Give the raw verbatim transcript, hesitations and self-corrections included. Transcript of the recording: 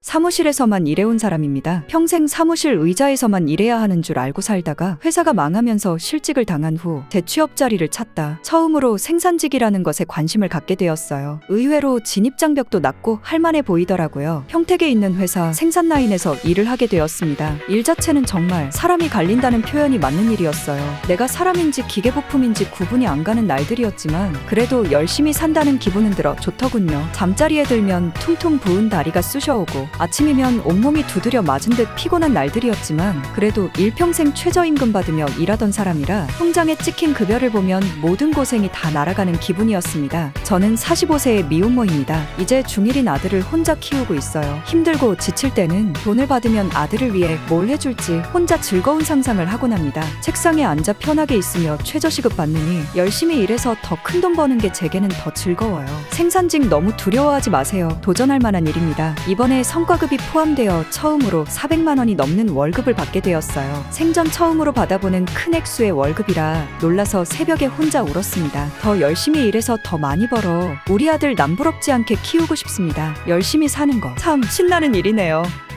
사무실에서만 일해온 사람입니다. 평생 사무실 의자에서만 일해야 하는 줄 알고 살다가 회사가 망하면서 실직을 당한 후 재취업 자리를 찾다 처음으로 생산직이라는 것에 관심을 갖게 되었어요. 의외로 진입장벽도 낮고 할만해 보이더라고요. 평택에 있는 회사 생산 라인에서 일을 하게 되었습니다. 일 자체는 정말 사람이 갈린다는 표현이 맞는 일이었어요. 내가 사람인지 기계부품인지 구분이 안 가는 날들이었지만 그래도 열심히 산다는 기분은 들어 좋더군요. 잠자리에 들면 퉁퉁 부은 다리가 쑤셔오고 아침이면 온몸이 두드려 맞은 듯 피곤한 날들이었지만 그래도 일평생 최저임금 받으며 일하던 사람이라 통장에 찍힌 급여를 보면 모든 고생이 다 날아가는 기분이었습니다. 저는 사십오 세의 미혼모입니다. 이제 중일인 아들을 혼자 키우고 있어요. 힘들고 지칠 때는 돈을 받으면 아들을 위해 뭘 해줄지 혼자 즐거운 상상을 하곤 합니다. 책상에 앉아 편하게 있으며 최저시급 받느니 열심히 일해서 더 큰 돈 버는 게 제게는 더 즐거워요. 생산직 너무 두려워하지 마세요. 도전할 만한 일입니다. 이번에 성과급이 포함되어 처음으로 사백만 원이 넘는 월급을 받게 되었어요. 생전 처음으로 받아보는 큰 액수의 월급이라 놀라서 새벽에 혼자 울었습니다. 더 열심히 일해서 더 많이 벌어 우리 아들 남부럽지 않게 키우고 싶습니다. 열심히 사는 거 참 신나는 일이네요.